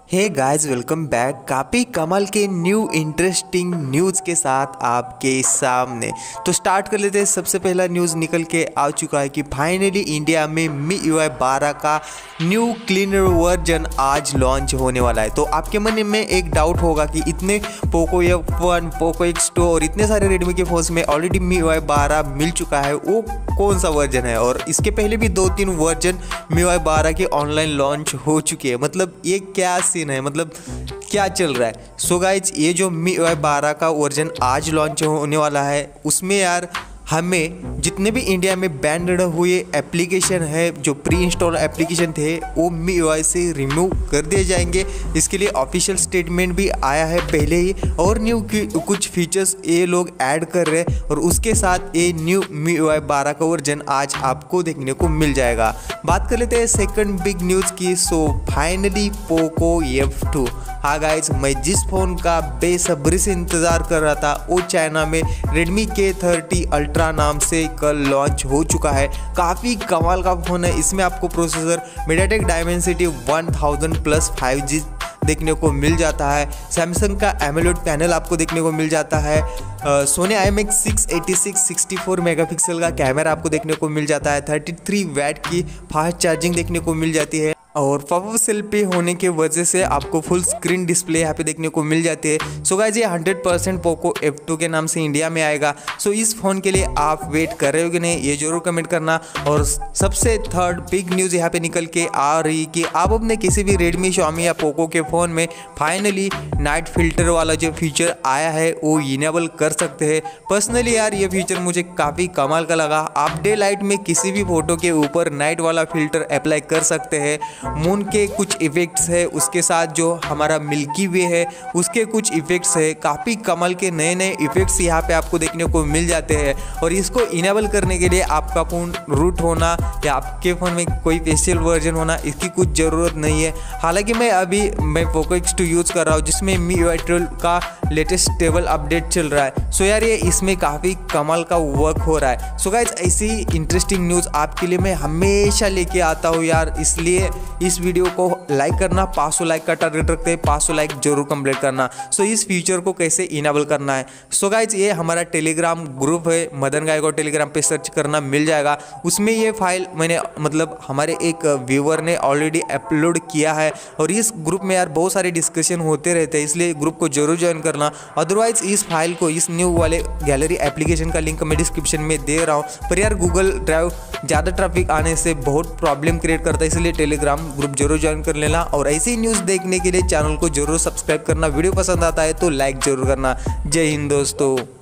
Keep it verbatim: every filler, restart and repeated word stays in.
Hey guys, welcome back. काफ़ी कमाल के न्यू इंटरेस्टिंग न्यूज़ के साथ आपके सामने। तो स्टार्ट कर लेते हैं। सबसे पहला न्यूज़ निकल के आ चुका है कि फाइनली इंडिया में मी यू आई बारह का न्यू क्लीनर वर्जन आज लॉन्च होने वाला है। तो आपके मन में एक डाउट होगा कि इतने Poco F one, Poco X two और इतने सारे रेडमी के फ़ोन्स में ऑलरेडी मी यू आई बारह मिल चुका है, वो कौन सा वर्जन है? और इसके पहले भी दो तीन वर्जन मी यू आई बारह के ऑनलाइन लॉन्च हो चुके हैं। मतलब ये क्या सीन है, मतलब क्या चल रहा है? सो गाइज, ये जो मी यू आई बारह का वर्जन आज लॉन्च होने वाला है, उसमें यार हमें जितने भी इंडिया में बैंड हुए एप्लीकेशन है, जो प्री इंस्टॉल एप्लीकेशन थे, वो मी यू आई से रिमूव कर दिए जाएंगे। इसके लिए ऑफिशियल स्टेटमेंट भी आया है पहले ही, और न्यू कुछ फीचर्स ये लोग ऐड कर रहे हैं, और उसके साथ ये न्यू मी यू आई बारह का वर्जन आज आपको देखने को मिल जाएगा। बात कर लेते हैं सेकंड बिग न्यूज़ की। So finally Poco F two. हाँ गाइज, मैं जिस फ़ोन का बेसब्री से इंतज़ार कर रहा था, वो चाइना में रेडमी के थर्टी अल्ट्रा नाम से कल लॉन्च हो चुका है। काफ़ी कमाल का फ़ोन है। इसमें आपको processor MediaTek Dimensity one thousand plus five G देखने को मिल जाता है। सैमसंग का एमोलेड पैनल आपको देखने को मिल जाता है। Sony I M X six eighty six sixty four megapixel का कैमरा आपको देखने को मिल जाता है। थर्टी थ्री वैट की फास्ट चार्जिंग देखने को मिल जाती है, और पॉपअप सेल्फी होने की वजह से आपको फुल स्क्रीन डिस्प्ले यहाँ पे देखने को मिल जाती है। सो गाइस, ये hundred percent Poco F two के नाम से इंडिया में आएगा। सो इस फ़ोन के लिए आप वेट कर रहे हो कि नहीं, ये जरूर कमेंट करना। और सबसे थर्ड बिग न्यूज़ यहाँ पे निकल के आ रही कि आप अपने किसी भी रेडमी, शॉमी या पोको के फ़ोन में फाइनली नाइट फिल्टर वाला जो फीचर आया है वो इनेबल कर सकते हैं। पर्सनली यार, ये फीचर मुझे काफ़ी कमाल का लगा। आप डे लाइट में किसी भी फोटो के ऊपर नाइट वाला फिल्टर अप्लाई कर सकते हैं। मून के कुछ इफेक्ट्स है, उसके साथ जो हमारा मिल्की वे है उसके कुछ इफेक्ट्स है। काफ़ी कमाल के नए नए इफेक्ट्स यहाँ पे आपको देखने को मिल जाते हैं, और इसको इनेबल करने के लिए आपका फ़ोन रूट होना या आपके फ़ोन में कोई स्पेशल वर्जन होना, इसकी कुछ ज़रूरत नहीं है। हालांकि मैं अभी मैं पोको एक्स टू यूज़ कर रहा हूँ, जिसमें मी यू आई ट्वेल्व का लेटेस्ट स्टेबल अपडेट चल रहा है। सो यार, ये इसमें काफ़ी कमाल का वर्क हो रहा है। सो गाइज, ऐसी इंटरेस्टिंग न्यूज़ आपके लिए मैं हमेशा लेके आता हूँ यार, इसलिए इस वीडियो को लाइक करना। पाँच सौ लाइक का टारगेट रखते हैं, पाँच सौ लाइक जरूर कंप्लीट करना। सो इस फीचर को कैसे इनेबल करना है, सो गाइज ये हमारा टेलीग्राम ग्रुप है, मदन गायकवाड़ टेलीग्राम पे सर्च करना मिल जाएगा। उसमें ये फाइल मैंने मतलब हमारे एक व्यूअर ने ऑलरेडी अपलोड किया है, और इस ग्रुप में यार बहुत सारे डिस्कशन होते रहते हैं, इसलिए ग्रुप को जरूर ज्वाइन करना। अदरवाइज इस फाइल को, इस न्यू वाले गैलरी एप्लीकेशन का लिंक मैं डिस्क्रिप्शन में दे रहा हूँ, पर यार गूगल ड्राइव ज़्यादा ट्रैफिक आने से बहुत प्रॉब्लम क्रिएट करता है, इसलिए टेलीग्राम ग्रुप जरूर ज्वाइन कर लेना। और ऐसी न्यूज़ देखने के लिए चैनल को जरूर सब्सक्राइब करना। वीडियो पसंद आता है तो लाइक जरूर करना। जय हिंद दोस्तों।